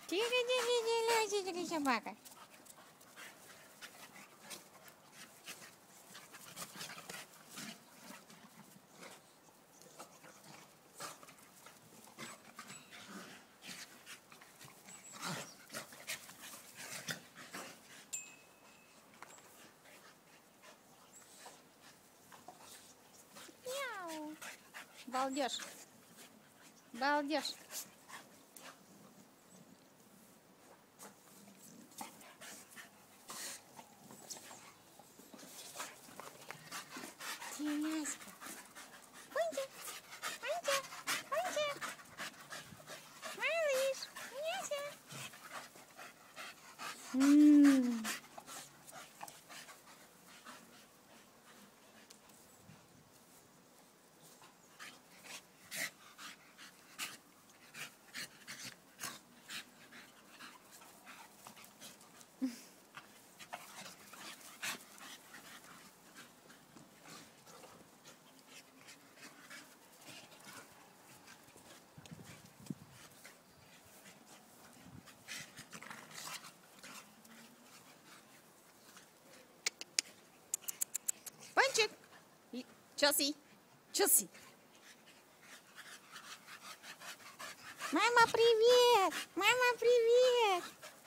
Тихо, тихо, тихо, тихо, собака. Мяу. Балдеж. Балдеж. Тиняська. Пончик, пончик, пончик. Малыш, Тиняся. Пончик. Челси. Челси. Мама, привет! Мама, привет!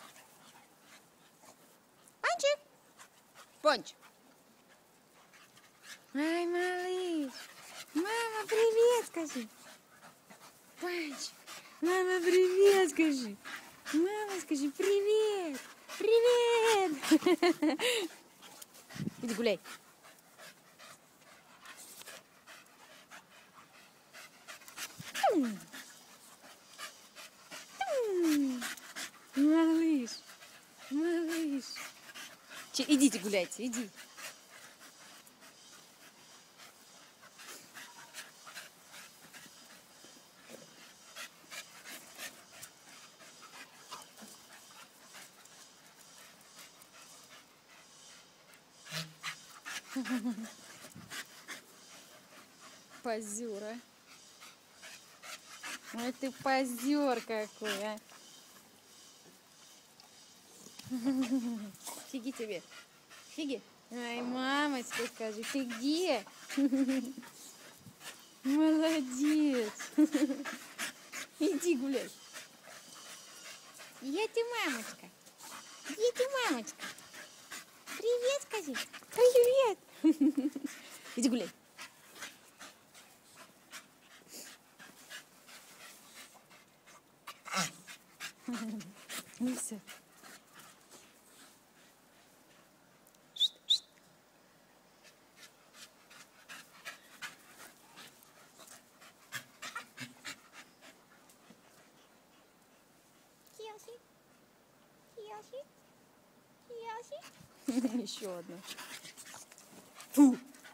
Пончик. Пончик. Ай, малыш. Мама, привет, скажи. Пончик. Мама, привет, скажи. Мама, скажи, привет. Привет. Иди гуляй. Малыш, малыш. Идите гуляйте, иди. Позер, а? Ой, ты позер какой, а? Фиги тебе. Фиги. Ай, мамочка, скажи, ты где? Молодец. Иди гуляй. Я ты мамочка. Где ты мамочка? Привет, скажи. Привет. Иди гуляй. Ну все. Киоси. Киоси. Киоси. Еще одна. Фу.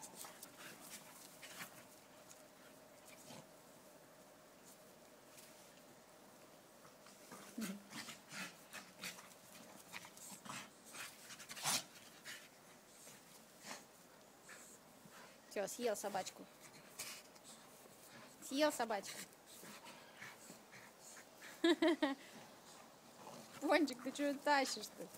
Все, съел собачку. Съел собачку. Пончик, ты что тащишь-то?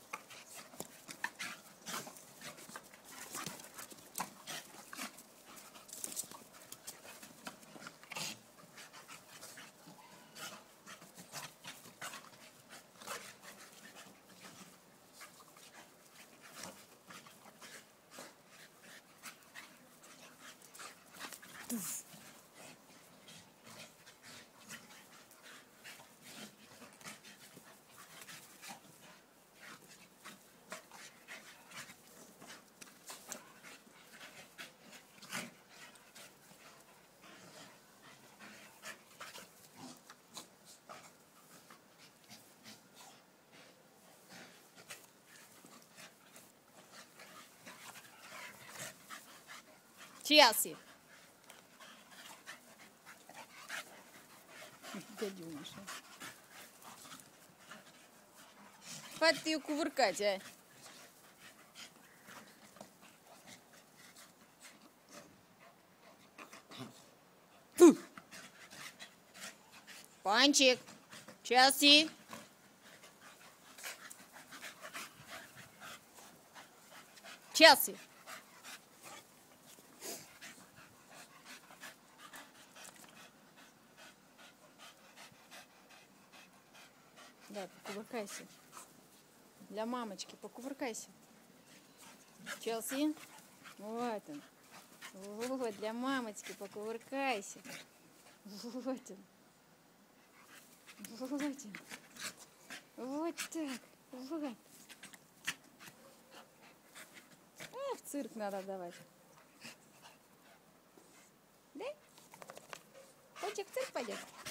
Челси. Гадюша. Хватит ее кувыркать, а. Пончик. Челси. Челси. Да, покувыркайся. Для мамочки покувыркайся. Челси. Вот он. Вот, для мамочки покувыркайся. Вот он. Вот он. Вот так. Вот. В цирк надо давать. Да? Хочешь в цирк пойдешь?